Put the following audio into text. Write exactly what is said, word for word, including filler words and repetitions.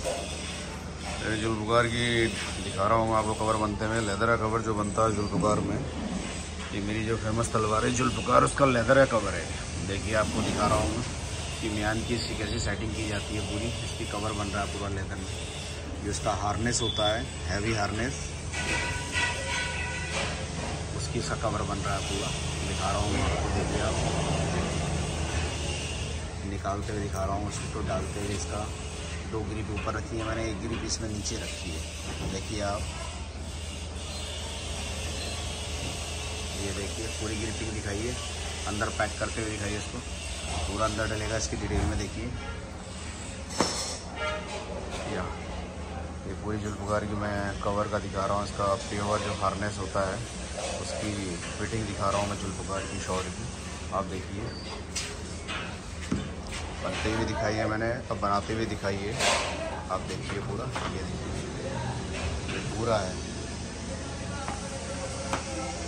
जुल्फ़कार की दिखा रहा हूँ आपको कवर बनते हुए। लेदर का कवर जो बनता है जुल्फ़कार में, ये मेरी जो फेमस तलवार है जुल्फ़कार, उसका लेदर का कवर है। देखिए आपको दिखा रहा हूँ कि म्यान की इसकी कैसी सेटिंग की जाती है। पूरी इसकी कवर बन रहा है पूरा लेदर में। जो इसका हार्नेस होता है, हैवी हार्नेस, उसकी इसका कवर बन रहा है पूरा। दिखा रहा हूँ आपको, देखिए आप, निकालते हुए दिखा रहा हूँ उसको, तो डालते हुए इसका दो ग्रिप ऊपर रखी है मैंने, एक ग्रिप इसमें नीचे रखी है। देखिए आप, ये देखिए पूरी ग्रिपिंग दिखाइए, अंदर पैक करते हुए दिखाइए इसको, पूरा अंदर डलेगा इसकी डिटेल में। देखिए या ये पूरी जुल्फ़कार की मैं कवर का दिखा रहा हूँ। इसका प्योर जो हार्नेस होता है उसकी फिटिंग दिखा रहा हूँ मैं जुल्फ़कार की शॉर्ट की। आप देखिए, बनते हुए दिखाई है मैंने, अब बनाते हुए दिखाई है। आप देखिए पूरा, ये देखिए ये पूरा है।